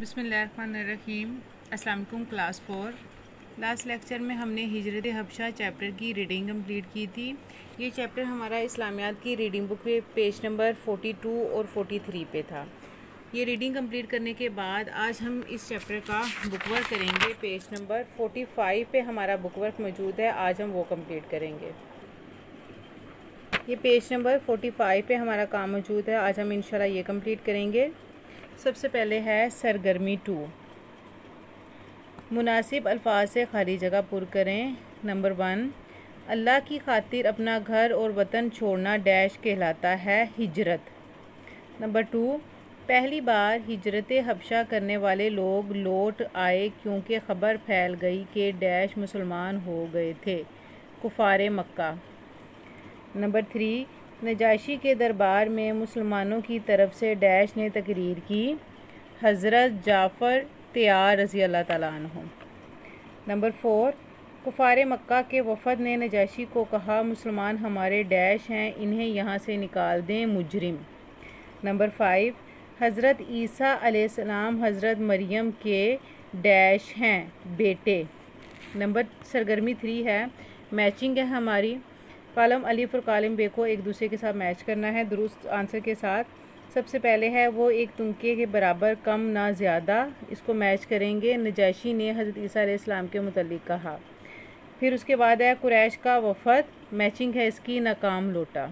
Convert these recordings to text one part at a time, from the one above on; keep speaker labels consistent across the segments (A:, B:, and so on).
A: बिस्मिल्लाहिर्रहमानिर्रहीम। अस्सलाम वालेकुम क्लास 4। लास्ट लेक्चर में हमने हिजरत हबशा चैप्टर की रीडिंग कंप्लीट की थी। ये चैप्टर हमारा इस्लामियात की रीडिंग बुक पे पेज नंबर 42 और 43 पे था। ये रीडिंग कंप्लीट करने के बाद आज हम इस चैप्टर का बुक वर्क करेंगे। पेज नंबर 45 पे हमारा बुक वर्क मौजूद है, आज हम वो कंप्लीट करेंगे। ये पेज नंबर 45 पे हमारा काम मौजूद है, आज हम इंशाल्लाह ये कंप्लीट करेंगे। सबसे पहले है सरगर्मी 2। मुनासिब अल्फाज से खाली जगह पुर करें। नंबर 1, अल्लाह की खातिर अपना घर और वतन छोड़ना डैश कहलाता है हिजरत। नंबर 2, पहली बार हिजरत हबशा करने वाले लोग लौट आए क्योंकि खबर फैल गई कि डैश मुसलमान हो गए थे, कुफारे मक्का। नंबर 3, नजाशी के दरबार में मुसलमानों की तरफ से डैश ने तकरीर की, हज़रत जाफ़र तैयार रज़ी अल्लाह ताला अन्हु। नंबर 4, कुफारे मक्का के वफ़द ने नजाशी को कहा, मुसलमान हमारे डैश हैं, इन्हें यहाँ से निकाल दें, मुजरिम। नंबर 5, हज़रत ईसा अलैहिस्सलाम हज़रत मरियम के डैश हैं, बेटे। नंबर सरगर्मी 3 है, मैचिंग है हमारी। कॉलम अलिफ और कॉलम बे को एक दूसरे के साथ मैच करना है दुरुस्त आंसर के साथ। सबसे पहले है वो एक तुमके के बराबर कम ना ज़्यादा, इसको मैच करेंगे। नजाशी ने हज़रत ईसा अलैहिस्सलाम के मुतल्लिक़ कहा। फिर उसके बाद है कुरैश का वफ़द, मैचिंग है इसकी, नाकाम लौटा।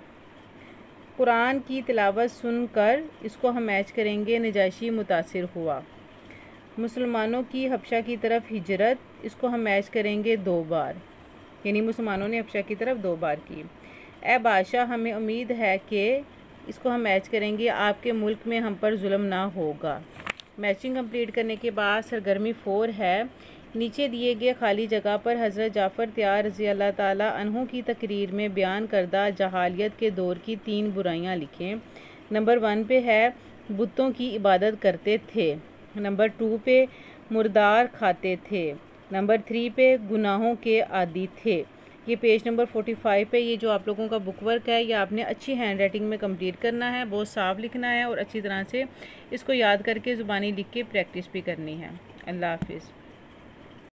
A: कुरान की तिलावत सुनकर इसको हम मैच करेंगे, नजाशी मुतासिर हुआ। मुसलमानों की हबशा की तरफ हिजरत, इसको हम मैच करेंगे 2 बार, यानी मुसलमानों ने हबशा की तरफ 2 बार की। ए बादशाह हमें उम्मीद है कि, इसको हम मैच करेंगे, आपके मुल्क में हम पर जुल्म ना होगा। मैचिंग कंप्लीट करने के बाद सरगर्मी 4 है, नीचे दिए गए खाली जगह पर हज़रत जाफ़र तैयार रज़ी अल्लाह ताला अन्हु की तकरीर में बयान करदा जहालियत के दौर की 3 बुराइयां लिखें। नंबर 1 पे है बुतों की इबादत करते थे। नंबर 2 पे मुर्दार खाते थे। नंबर 3 पे गुनाहों के आदी थे। ये पेज नंबर 45 पे ये जो आप लोगों का बुक वर्क है, ये आपने अच्छी हैंड राइटिंग में कंप्लीट करना है, बहुत साफ लिखना है और अच्छी तरह से इसको याद करके ज़ुबानी लिख के प्रैक्टिस भी करनी है। अल्लाह हाफिज़।